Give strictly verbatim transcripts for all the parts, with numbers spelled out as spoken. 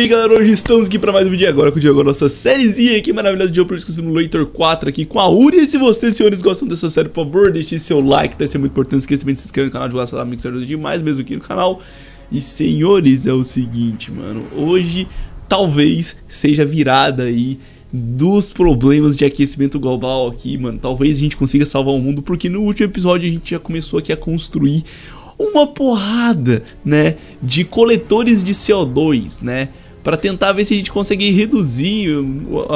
aí galera, hoje estamos aqui para mais um vídeo agora com o Diego, nossa sériezinha aqui maravilhosa de Geopolitical Simulator quatro aqui com a Uri. E se vocês, senhores, gostam dessa série, por favor, deixe seu like, deve ser muito importante. Esqueça também de se inscrever no canal, divulgar seus amigos, ajuda demais mesmo aqui no canal. E senhores, é o seguinte, mano, hoje talvez seja a virada aí dos problemas de aquecimento global aqui, mano. Talvez a gente consiga salvar o mundo, porque no último episódio a gente já começou aqui a construir uma porrada, né, de coletores de C O dois, né, para tentar ver se a gente consegue reduzir a,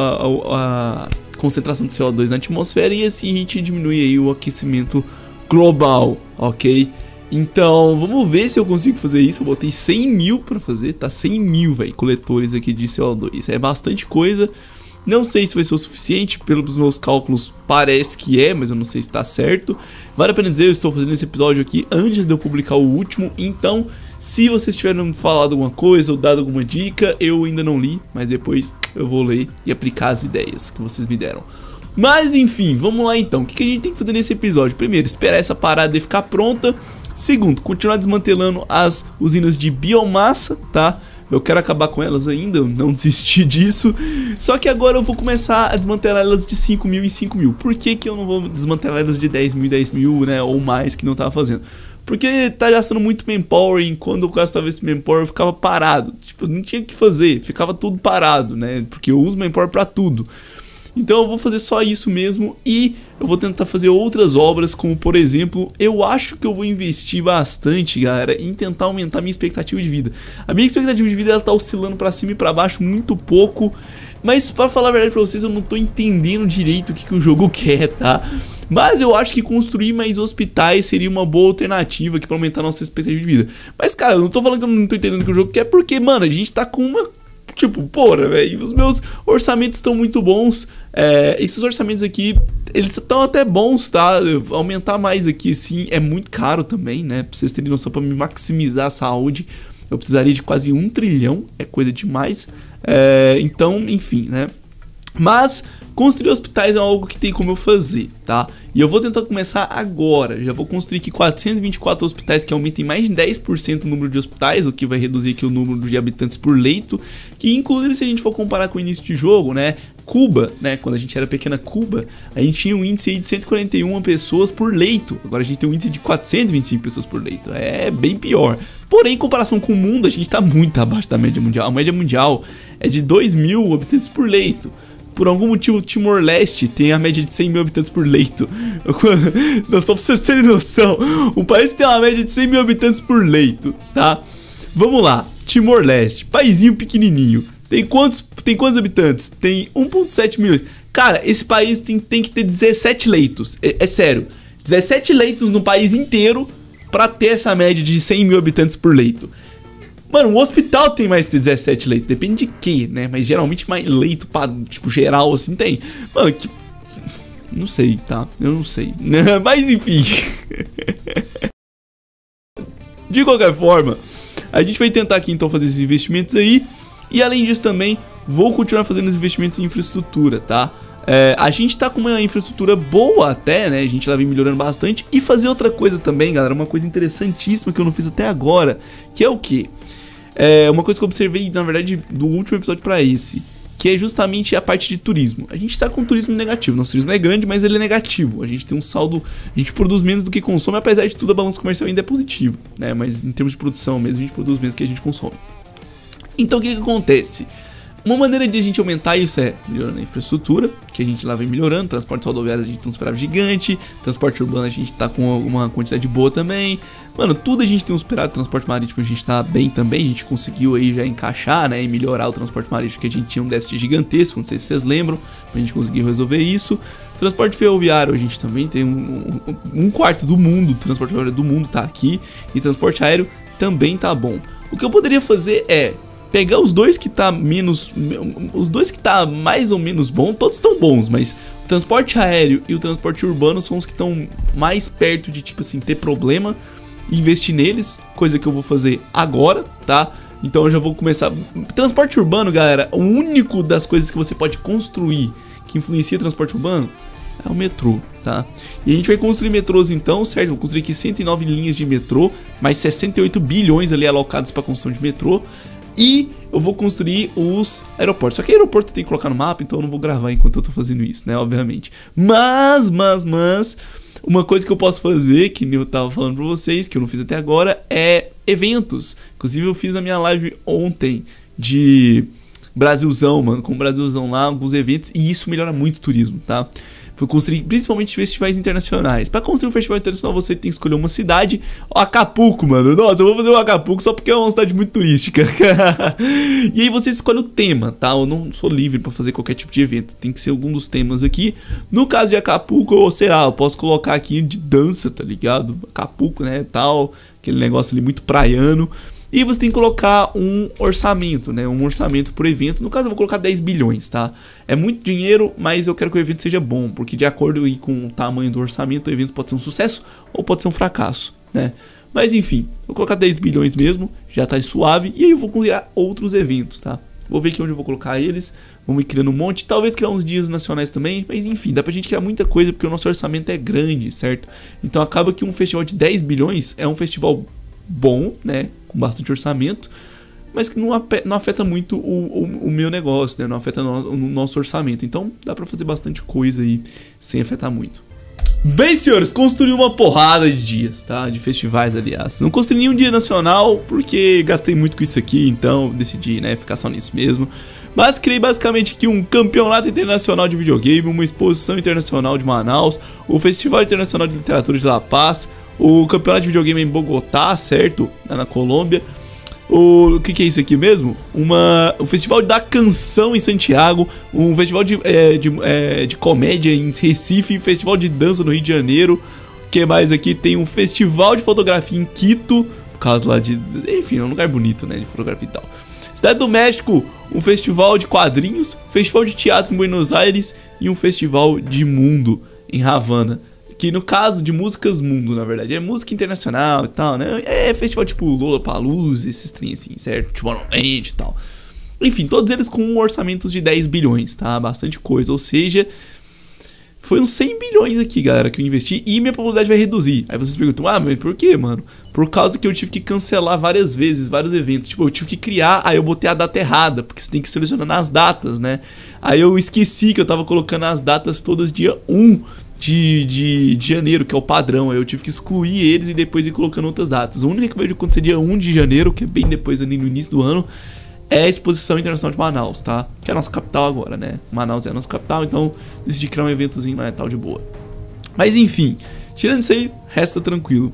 a, a concentração de C O dois na atmosfera e assim a gente diminui aí o aquecimento global, ok? Então, vamos ver se eu consigo fazer isso. Eu botei cem mil para fazer, tá? cem mil, velho, coletores aqui de C O dois. É bastante coisa. Não sei se vai ser o suficiente, pelos meus cálculos parece que é, mas eu não sei se tá certo. Vale a pena dizer, eu estou fazendo esse episódio aqui antes de eu publicar o último, então se vocês tiverem falado alguma coisa ou dado alguma dica, eu ainda não li, mas depois eu vou ler e aplicar as ideias que vocês me deram. Mas enfim, vamos lá então. O que a gente tem que fazer nesse episódio? Primeiro, esperar essa parada ficar pronta. Segundo, continuar desmantelando as usinas de biomassa, tá? Eu quero acabar com elas ainda, eu não desisti disso. Só que agora eu vou começar a desmantelar elas de cinco mil em cinco mil. Por que que eu não vou desmantelar elas de dez mil em dez mil, né? Ou mais, que não tava fazendo? Porque tá gastando muito manpower e quando eu gastava esse manpower eu ficava parado. Tipo, não tinha o que fazer, ficava tudo parado, né? Porque eu uso manpower pra tudo. Então eu vou fazer só isso mesmo e eu vou tentar fazer outras obras, como por exemplo, eu acho que eu vou investir bastante, galera, em tentar aumentar minha expectativa de vida. A minha expectativa de vida ela tá oscilando pra cima e pra baixo muito pouco, mas pra falar a verdade pra vocês, eu não tô entendendo direito o que, que o jogo quer, tá? Mas eu acho que construir mais hospitais seria uma boa alternativa aqui pra aumentar a nossa expectativa de vida. Mas cara, eu não tô falando que eu não tô entendendo o que o jogo quer, porque, mano, a gente tá com uma... Tipo, porra, velho, os meus orçamentos estão muito bons. É, esses orçamentos aqui, eles estão até bons, tá? Aumentar mais aqui, sim, é muito caro também, né? Pra vocês terem noção, pra me maximizar a saúde, eu precisaria de quase um trilhão, é coisa demais. É, então, enfim, né? Mas construir hospitais é algo que tem como eu fazer, tá? E eu vou tentar começar agora. Já vou construir aqui quatrocentos e vinte e quatro hospitais que aumentem mais de dez por cento o número de hospitais, o que vai reduzir aqui o número de habitantes por leito. Que inclusive se a gente for comparar com o início de jogo, né? Cuba, né? Quando a gente era pequena Cuba, a gente tinha um índice aí de cento e quarenta e uma pessoas por leito. Agora a gente tem um índice de quatrocentos e vinte e cinco pessoas por leito. É bem pior. Porém, em comparação com o mundo, a gente tá muito abaixo da média mundial. A média mundial é de dois mil habitantes por leito. Por algum motivo, o Timor-Leste tem a média de cem mil habitantes por leito. Não, só pra vocês terem noção, um país tem uma média de cem mil habitantes por leito, tá? Vamos lá, Timor-Leste, paizinho pequenininho. Tem quantos, tem quantos habitantes? Tem um vírgula sete milhões. Cara, esse país tem, tem que ter dezessete leitos. É, é sério, dezessete leitos no país inteiro pra ter essa média de cem mil habitantes por leito. Mano, o hospital tem mais de dezessete leitos, depende de quê, né? Mas geralmente mais leito pra, tipo, geral, assim, tem. Mano, que... Não sei, tá? Eu não sei. Mas, enfim. De qualquer forma, a gente vai tentar aqui, então, fazer esses investimentos aí. E, além disso, também, vou continuar fazendo os investimentos em infraestrutura, tá? É, a gente tá com uma infraestrutura boa até, né? A gente lá vem melhorando bastante. E fazer outra coisa também, galera, uma coisa interessantíssima que eu não fiz até agora, que é o quê? É uma coisa que eu observei, na verdade, do último episódio pra esse, que é justamente a parte de turismo. A gente tá com turismo negativo. Nosso turismo é grande, mas ele é negativo. A gente tem um saldo, a gente produz menos do que consome, apesar de tudo a balança comercial ainda é positivo, né? Mas em termos de produção mesmo, a gente produz menos do que a gente consome. Então o que que acontece? Uma maneira de a gente aumentar isso é melhorando a infraestrutura, que a gente lá vem melhorando. Transporte rodoviário a gente tem um superávit gigante. Transporte urbano a gente tá com uma quantidade boa também. Mano, tudo a gente tem um superávit. Transporte marítimo a gente tá bem também. A gente conseguiu aí já encaixar, né, e melhorar o transporte marítimo, que a gente tinha um déficit gigantesco, não sei se vocês lembram. A gente conseguiu resolver isso. Transporte ferroviário a gente também tem um, um, um quarto do mundo. O transporte ferroviário do mundo tá aqui. E transporte aéreo também tá bom. O que eu poderia fazer é pegar os dois que tá menos, os dois que tá mais ou menos bom, todos estão bons, mas o transporte aéreo e o transporte urbano são os que estão mais perto de, tipo assim, ter problema, e investir neles, coisa que eu vou fazer agora, tá? Então eu já vou começar. Transporte urbano, galera, o único das coisas que você pode construir que influencia transporte urbano é o metrô, tá? E a gente vai construir metrôs então, certo? Vou construir aqui cento e nove linhas de metrô, mais sessenta e oito bilhões ali alocados para construção de metrô. E eu vou construir os aeroportos. Só que aeroporto tem que colocar no mapa, então eu não vou gravar enquanto eu tô fazendo isso, né? Obviamente. Mas, mas, mas... Uma coisa que eu posso fazer, que eu tava falando pra vocês, que eu não fiz até agora, é eventos. Inclusive eu fiz na minha live ontem de Brasilzão, mano. Com o Brasilzão lá, alguns eventos. E isso melhora muito o turismo, tá? Foi construir principalmente festivais internacionais. Pra construir um festival internacional você tem que escolher uma cidade. Acapulco, mano. Nossa, eu vou fazer um Acapulco só porque é uma cidade muito turística. E aí você escolhe o tema, tá? Eu não sou livre pra fazer qualquer tipo de evento. Tem que ser algum dos temas aqui. No caso de Acapulco, ou sei lá, eu posso colocar aqui de dança, tá ligado? Acapulco, né, tal. Aquele negócio ali muito praiano. E você tem que colocar um orçamento, né? Um orçamento por evento. No caso eu vou colocar dez bilhões, tá? É muito dinheiro, mas eu quero que o evento seja bom. Porque de acordo aí com o tamanho do orçamento, o evento pode ser um sucesso ou pode ser um fracasso, né? Mas enfim, vou colocar dez bilhões mesmo, já tá suave. E aí eu vou criar outros eventos, tá? Vou ver aqui onde eu vou colocar eles. Vamos ir criando um monte, talvez criar uns dias nacionais também. Mas enfim, dá pra gente criar muita coisa porque o nosso orçamento é grande, certo? Então acaba que um festival de dez bilhões é um festival bom, né? Com bastante orçamento, mas que não afeta, não afeta muito o, o, o meu negócio, né? Não afeta no, o nosso orçamento. Então dá pra fazer bastante coisa aí sem afetar muito. Bem, senhores, construí uma porrada de dias, tá? De festivais, aliás. Não construí nenhum dia nacional porque gastei muito com isso aqui, então decidi, né, ficar só nisso mesmo. Mas criei basicamente aqui um campeonato internacional de videogame, uma exposição internacional de Manaus, o Festival Internacional de Literatura de La Paz, o campeonato de videogame em Bogotá, certo? Na Colômbia. O que, que é isso aqui mesmo? Uma, o Festival da Canção em Santiago, um festival de, é, de, é, de comédia em Recife, festival de dança no Rio de Janeiro. O que mais aqui? Tem um festival de fotografia em Quito, por causa lá de... Enfim, é um lugar bonito, né? De fotografia e tal. Cidade do México, um festival de quadrinhos, festival de teatro em Buenos Aires e um festival de mundo em Havana. Que no caso de músicas mundo, na verdade, é música internacional e tal, né? É festival tipo Lollapalooza, esses trem assim, certo? Tipo Tomorrowland e tal. Enfim, todos eles com orçamentos de dez bilhões, tá? Bastante coisa, ou seja... Foi uns cem bilhões aqui, galera, que eu investi e minha popularidade vai reduzir. Aí vocês perguntam, ah, mas por quê, mano? Por causa que eu tive que cancelar várias vezes, vários eventos. Tipo, eu tive que criar, aí eu botei a data errada, porque você tem que selecionar nas datas, né? Aí eu esqueci que eu tava colocando as datas todas dia um de, de, de janeiro, que é o padrão. Aí eu tive que excluir eles e depois ir colocando outras datas. A única que vai acontecer dia um de janeiro, que é bem depois ali no início do ano, é a Exposição Internacional de Manaus, tá? Que é a nossa capital agora, né? Manaus é a nossa capital, então decidi criar um eventozinho lá e tal de boa. Mas enfim, tirando isso aí, resta tranquilo.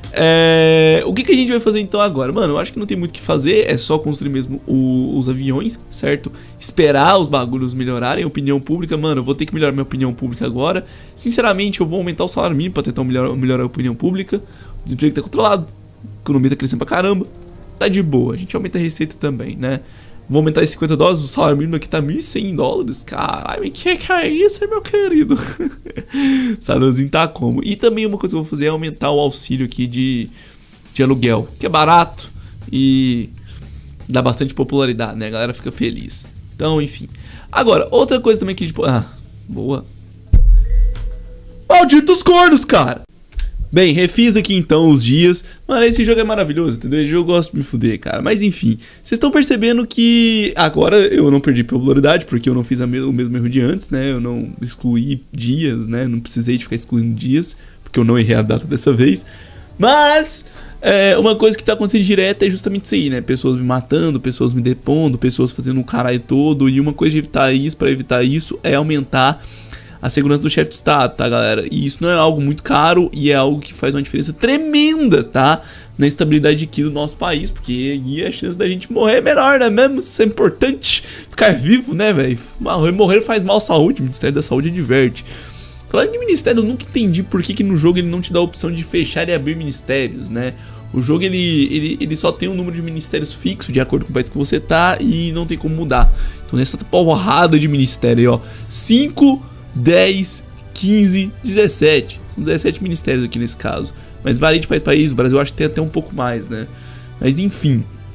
É... O que, que a gente vai fazer então agora? Mano, eu acho que não tem muito o que fazer, é só construir mesmo o, os aviões, certo? Esperar os bagulhos melhorarem, opinião pública, mano, eu vou ter que melhorar minha opinião pública agora. Sinceramente, eu vou aumentar o salário mínimo pra tentar melhorar, melhorar a opinião pública. O desemprego tá controlado, a economia tá crescendo pra caramba. Tá de boa, a gente aumenta a receita também, né? Vou aumentar em cinquenta dólares, o salário mínimo aqui tá mil e cem dólares. Caralho, que que é isso, meu querido? Salãozinho tá como? E também uma coisa que eu vou fazer é aumentar o auxílio aqui de, de aluguel, que é barato e dá bastante popularidade, né? A galera fica feliz. Então, enfim. Agora, outra coisa também que a gente... Ah, boa. Malditos cornos, cara! Bem, refiz aqui então os dias. Mano, esse jogo é maravilhoso, entendeu? Esse jogo eu gosto de me fuder, cara. Mas enfim, vocês estão percebendo que agora eu não perdi popularidade, porque eu não fiz a me o mesmo erro de antes, né? Eu não excluí dias, né? Não precisei de ficar excluindo dias, porque eu não errei a data dessa vez. Mas é, uma coisa que tá acontecendo direto é justamente isso aí, né? Pessoas me matando, pessoas me depondo, pessoas fazendo um caralho todo. E uma coisa de evitar isso, pra evitar isso, é aumentar a segurança do chefe de estado, tá, galera? E isso não é algo muito caro e é algo que faz uma diferença tremenda, tá? Na estabilidade aqui do nosso país, porque aí a chance da gente morrer é menor, né mesmo? Isso é importante, ficar vivo, né, velho? Morrer faz mal à saúde, o Ministério da Saúde adverte. Falando de ministério, eu nunca entendi por que, que no jogo ele não te dá a opção de fechar e abrir ministérios, né? O jogo, ele, ele, ele só tem um número de ministérios fixo, de acordo com o país que você tá, e não tem como mudar. Então nessa porrada de ministério aí, ó, cinco... dez, quinze, dezessete. São dezessete ministérios aqui nesse caso. Mas varia de país para país. O Brasil acho que tem até um pouco mais, né? Mas enfim.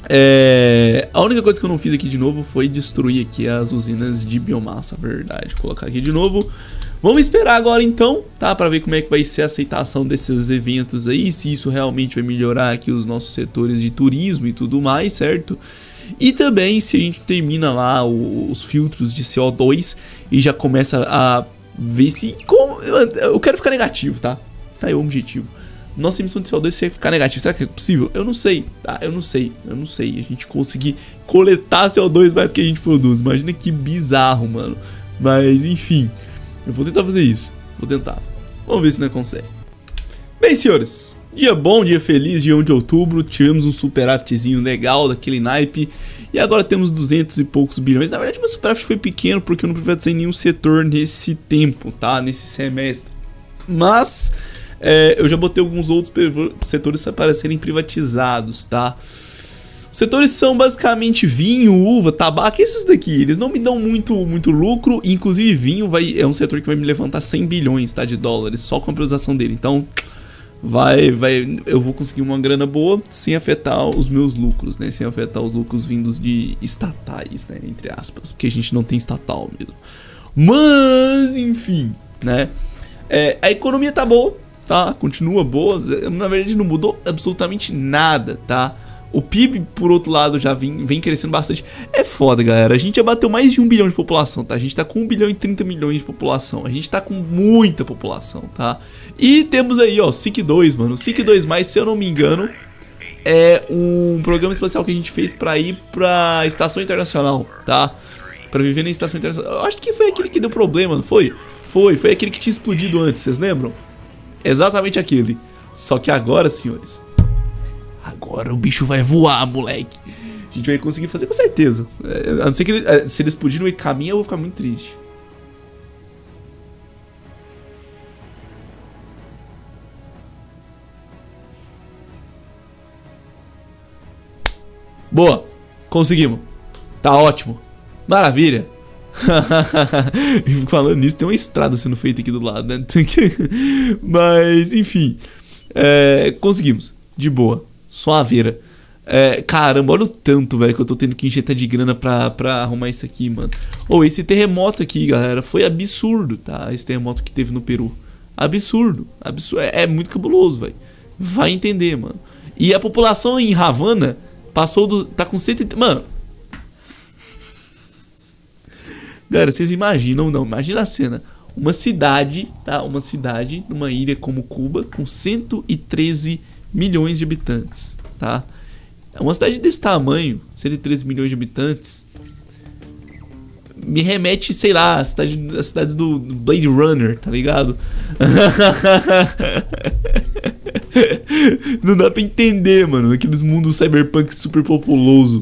É, a única coisa que eu não fiz aqui de novo foi destruir aqui as usinas de biomassa, verdade. Vou colocar aqui de novo. Vamos esperar agora então, tá? Pra ver como é que vai ser a aceitação desses eventos aí, se isso realmente vai melhorar aqui os nossos setores de turismo e tudo mais, certo? E também se a gente termina lá o, os filtros de C O dois e já começa a ver se... Como, eu, eu quero ficar negativo, tá? Tá aí o objetivo. Nossa emissão de C O dois vai ficar negativa. Será que é possível? Eu não sei, tá? Eu não sei, eu não sei. A gente conseguir coletar C O dois mais que a gente produz. Imagina que bizarro, mano. Mas, enfim. Eu vou tentar fazer isso. Vou tentar. Vamos ver se não consegue. Bem, senhores. Dia bom, dia feliz, dia um de outubro. Tivemos um superávitzinho legal daquele naipe. E agora temos duzentos e poucos bilhões. Na verdade, meu superávit foi pequeno porque eu não privatizei nenhum setor nesse tempo, tá? Nesse semestre. Mas... É, eu já botei alguns outros setores para serem privatizados, tá? Os setores são basicamente vinho, uva, tabaco, esses daqui. Eles não me dão muito, muito lucro. Inclusive vinho vai, é um setor que vai me levantar cem bilhões, tá, de dólares só com a privatização dele. Então vai, vai, eu vou conseguir uma grana boa sem afetar os meus lucros, né? Sem afetar os lucros vindos de estatais, né? Entre aspas, porque a gente não tem estatal mesmo. Mas, enfim, né? É, a economia tá boa. Tá, continua boa, na verdade não mudou absolutamente nada, tá? O P I B, por outro lado, já vem, vem crescendo bastante. É foda, galera, a gente já bateu mais de um bilhão de população, tá? A gente tá com um bilhão e trinta milhões de população, a gente tá com muita população, tá? E temos aí, ó, S I C dois, mano, o S I C dois mais, se eu não me engano, é um programa espacial que a gente fez pra ir pra Estação Internacional, tá? Pra viver na Estação Internacional. Eu acho que foi aquele que deu problema, não foi? Foi, foi aquele que tinha explodido antes, vocês lembram? Exatamente aquele. Só que agora, senhores, agora o bicho vai voar, moleque. A gente vai conseguir fazer com certeza. É, a não ser que ele, é, se ele explodir no meio do caminho, eu vou ficar muito triste. Boa, conseguimos. Tá ótimo. Maravilha. Falando nisso, tem uma estrada sendo feita aqui do lado, né? Mas, enfim, é, conseguimos, de boa, suaveira. É, caramba, olha o tanto, velho, que eu tô tendo que injetar de grana pra, pra arrumar isso aqui, mano. Ou oh, esse terremoto aqui, galera, foi absurdo, tá? Esse terremoto que teve no Peru. Absurdo, absurdo. É, é muito cabuloso, velho. Vai entender, mano. E a população em Havana passou do... Tá com cento e... Mano... Galera, vocês imaginam, não, imagina a cena. Uma cidade, tá? Uma cidade numa ilha como Cuba com cento e treze milhões de habitantes, tá? É uma cidade desse tamanho, cento e treze milhões de habitantes. Me remete, sei lá, a cidade, a cidade do Blade Runner, tá ligado? Não dá pra entender, mano. Aqueles mundos cyberpunk super populoso.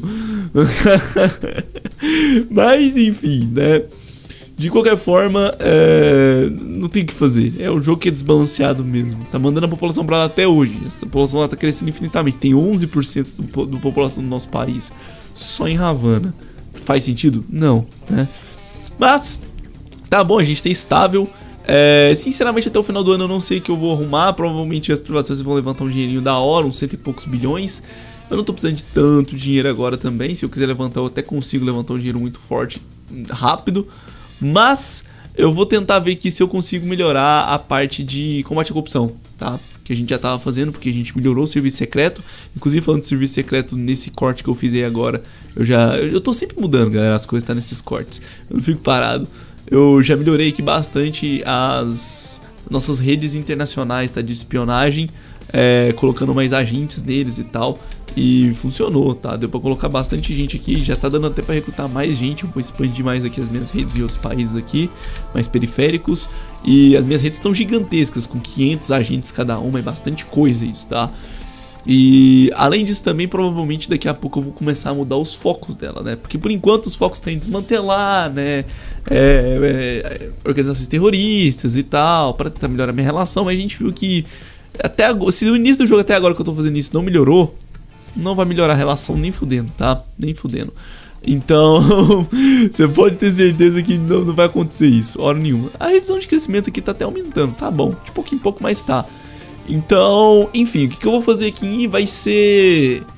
Mas enfim, né? De qualquer forma, é... não tem o que fazer. É um jogo que é desbalanceado mesmo. Tá mandando a população pra lá até hoje. Essa população lá tá crescendo infinitamente. Tem onze por cento do, do população do nosso país só em Havana. Faz sentido? Não, né? Mas tá bom, a gente tem estável. É, sinceramente, até o final do ano eu não sei o que eu vou arrumar. Provavelmente as privatizações vão levantar um dinheirinho da hora, uns cento e poucos bilhões. Eu não tô precisando de tanto dinheiro agora também. Se eu quiser levantar, eu até consigo levantar um dinheiro muito forte, rápido. Mas eu vou tentar ver aqui se eu consigo melhorar a parte de combate à corrupção, tá? Que a gente já tava fazendo, porque a gente melhorou o serviço secreto. Inclusive, falando de serviço secreto, nesse corte que eu fiz aí agora, eu já... Eu tô sempre mudando, galera, as coisas, tá? Nesses cortes. Eu não fico parado. Eu já melhorei aqui bastante as nossas redes internacionais, tá? De espionagem, é, colocando mais agentes neles e tal. E funcionou, tá? Deu pra colocar bastante gente aqui. Já tá dando até pra recrutar mais gente. Eu vou expandir mais aqui as minhas redes em outros países aqui, mais periféricos. E as minhas redes estão gigantescas, com quinhentos agentes cada uma. É bastante coisa isso, tá? E além disso também, provavelmente daqui a pouco eu vou começar a mudar os focos dela, né? Porque por enquanto os focos têm desmantelar, né? É, é, organizações terroristas e tal, pra tentar melhorar a minha relação. Mas a gente viu que até agora, se no início do jogo até agora que eu tô fazendo isso não melhorou, não vai melhorar a relação nem fudendo, tá? Nem fudendo. Então, você pode ter certeza que não, não vai acontecer isso, hora nenhuma. A revisão de crescimento aqui tá até aumentando, tá bom. De pouquinho em pouco, mas tá. Então, enfim, o que, que eu vou fazer aqui vai ser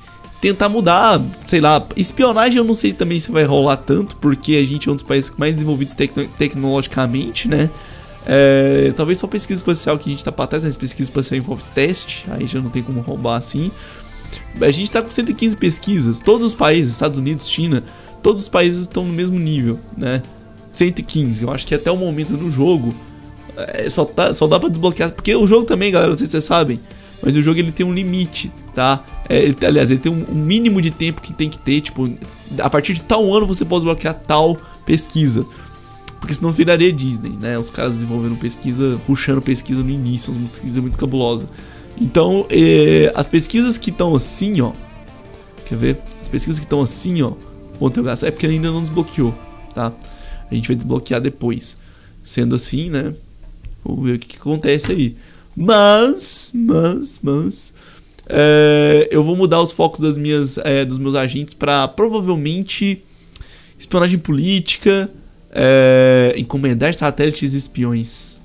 tentar mudar, sei lá, espionagem eu não sei também se vai rolar tanto, porque a gente é um dos países mais desenvolvidos tec tecnologicamente, né? É, talvez só pesquisa espacial que a gente tá pra trás, mas pesquisa espacial envolve teste, aí já não tem como roubar assim. A gente tá com cento e quinze pesquisas, todos os países, Estados Unidos, China, todos os países estão no mesmo nível, né? cento e quinze, eu acho que até o momento do jogo é, só, tá, só dá pra desbloquear, porque o jogo também, galera, não sei se vocês sabem, mas o jogo ele tem um limite, tá? É, ele, aliás, ele tem um, um mínimo de tempo que tem que ter, tipo, a partir de tal ano você pode desbloquear tal pesquisa. Porque senão viraria Disney, né? Os caras desenvolvendo pesquisa, rushando pesquisa no início, uma pesquisa muito cabulosa. Então, é, as pesquisas que estão assim, ó, quer ver? As pesquisas que estão assim, ó, vão ter gasto, é porque ainda não desbloqueou, tá? A gente vai desbloquear depois. Sendo assim, né? Vamos ver o que, que acontece aí. Mas, mas, mas... É, eu vou mudar os focos das minhas, é, dos meus agentes para provavelmente espionagem política, é, encomendar satélites espiões.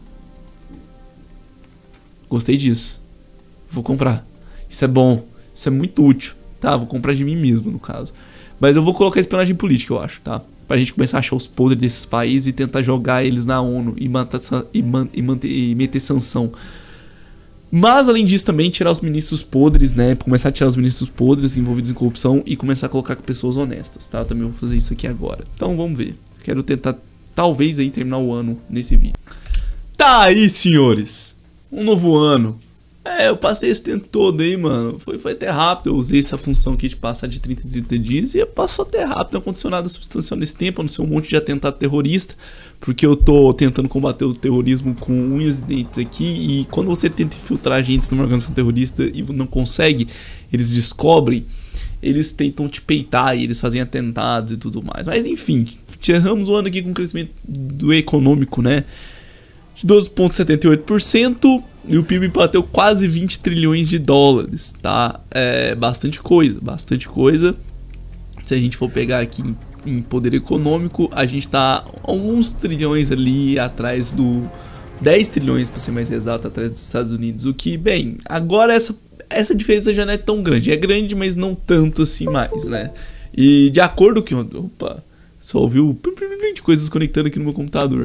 Gostei disso. Vou comprar. Isso é bom. Isso é muito útil. Tá, vou comprar de mim mesmo, no caso. Mas eu vou colocar espionagem política, eu acho, tá? Pra gente começar a achar os podres desses países e tentar jogar eles na ONU e, matar, e, man, e, manter, e meter sanção. Mas, além disso, também tirar os ministros podres, né? Começar a tirar os ministros podres envolvidos em corrupção e começar a colocar pessoas honestas, tá? Eu também vou fazer isso aqui agora. Então, vamos ver. Quero tentar, talvez, aí terminar o ano nesse vídeo. Tá aí, senhores. Um novo ano. É, eu passei esse tempo todo aí, mano. Foi, foi até rápido. Eu usei essa função aqui de passar de trinta em trinta dias e passou até rápido. Não aconteceu nada substancial nesse tempo. A não ser um monte de atentado terrorista. Porque eu tô tentando combater o terrorismo com unhas e dentes aqui. E quando você tenta infiltrar agentes numa organização terrorista e não consegue, eles descobrem. Eles tentam te peitar e eles fazem atentados e tudo mais. Mas enfim, encerramos o ano aqui com um crescimento do econômico, né? De doze vírgula setenta e oito por cento. E o P I B bateu quase vinte trilhões de dólares, tá? É bastante coisa, bastante coisa. Se a gente for pegar aqui em, em poder econômico, a gente tá alguns trilhões ali atrás do... dez trilhões, para ser mais exato, atrás dos Estados Unidos. O que, bem, agora essa, essa diferença já não é tão grande. É grande, mas não tanto assim mais, né? E de acordo com... Opa... Só ouviu de coisas conectando aqui no meu computador.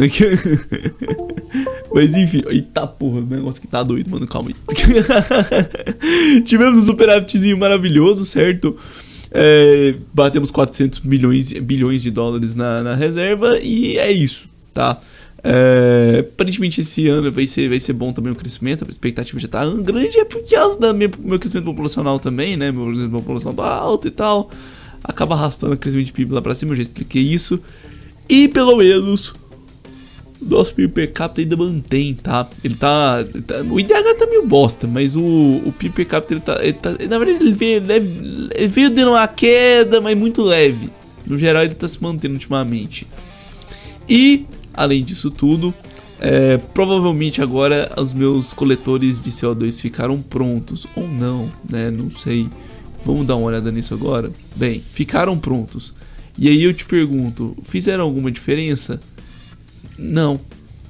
Mas enfim, eita porra, o negócio que tá doido, mano, calma aí. Tivemos um superávitzinho maravilhoso, certo? É, batemos quatrocentos milhões, bilhões de dólares na, na reserva e é isso, tá? É, aparentemente esse ano vai ser, vai ser bom também o crescimento, a expectativa já tá grande, é por causa do meu, meu crescimento populacional também, né? Meu crescimento populacional tá alto e tal. Acaba arrastando o crescimento de P I B lá pra cima, eu já expliquei isso. E pelo menos o nosso P I B per capita ainda mantém, tá? Ele tá, ele tá... O I D H tá meio bosta, mas o, o P I B per capita ele tá, ele tá... Na verdade ele veio, leve, ele veio dando uma queda, mas muito leve. No geral ele tá se mantendo ultimamente. E, além disso tudo, é, provavelmente agora os meus coletores de C O dois ficaram prontos. Ou não, né? Não sei. Vamos dar uma olhada nisso agora? Bem, ficaram prontos. E aí eu te pergunto, fizeram alguma diferença? Não.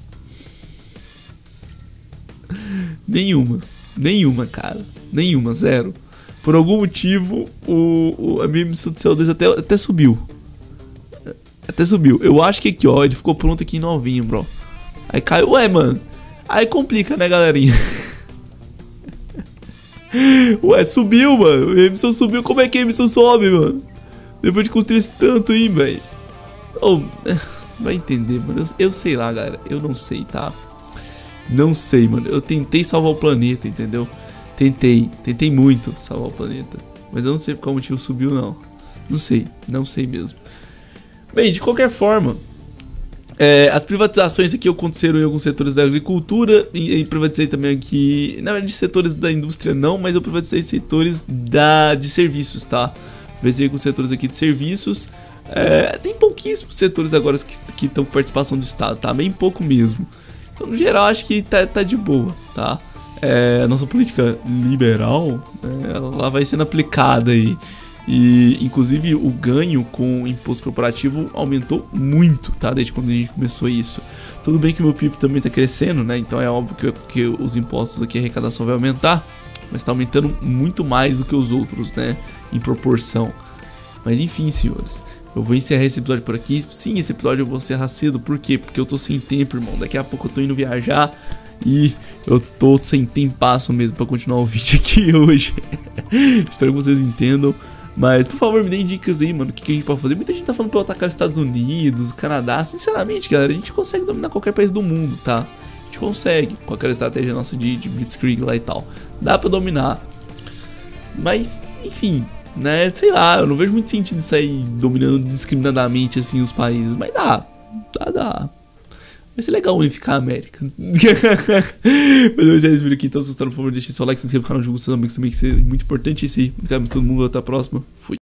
Nenhuma. Nenhuma, cara. Nenhuma, zero. Por algum motivo, o, o, a minha emissão de C O dois até, até subiu. Até subiu. Eu acho que aqui, ó, ele ficou pronto aqui novinho, bro. Aí caiu, ué, mano. Aí complica, né, galerinha? Ué, subiu, mano. A emissão subiu. Como é que a emissão sobe, mano? Depois de construir esse tanto aí, velho. Oh, vai entender, mano. Eu, eu sei lá, galera. Eu não sei, tá? Não sei, mano. Eu tentei salvar o planeta, entendeu? Tentei. Tentei muito salvar o planeta. Mas eu não sei por qual motivo subiu, não. Não sei. Não sei mesmo. Bem, de qualquer forma... É, as privatizações aqui aconteceram em alguns setores da agricultura e, e privatizei também aqui, na verdade setores da indústria não, mas eu privatizei setores da, de serviços, tá? Privatizei com setores aqui de serviços, é, tem pouquíssimos setores agora que estão com participação do Estado, tá? Bem pouco mesmo. Então no geral acho que tá, tá de boa, tá? É, a nossa política liberal, é, ela vai sendo aplicada aí. E, inclusive, o ganho com o imposto corporativo aumentou muito, tá? Desde quando a gente começou isso. Tudo bem que o meu P I B também tá crescendo, né? Então é óbvio que, que os impostos aqui, a arrecadação vai aumentar. Mas tá aumentando muito mais do que os outros, né? em proporção. Mas enfim, senhores, eu vou encerrar esse episódio por aqui. Sim, esse episódio eu vou encerrar cedo. Por quê? Porque eu tô sem tempo, irmão. Daqui a pouco eu tô indo viajar e eu tô sem tempasso mesmo pra continuar o vídeo aqui hoje. Espero que vocês entendam. Mas, por favor, me deem dicas aí, mano. O que, que a gente pode fazer? Muita gente tá falando pra eu atacar os Estados Unidos, o Canadá. Sinceramente, galera, a gente consegue dominar qualquer país do mundo, tá? A gente consegue, com aquela estratégia nossa de, de Blitzkrieg lá e tal. Dá pra dominar. Mas, enfim, né? Sei lá, eu não vejo muito sentido isso aí dominando discriminadamente, assim, os países. Mas dá, dá, dá. Vai ser legal unificar a América. Mas eu vou encerrar esse vídeo aqui. Então, se gostaram, por favor, deixe seu like, se inscreva no canal, jogo com seus amigos também, que isso é muito importante. E se, todo mundo, até a próxima. Fui.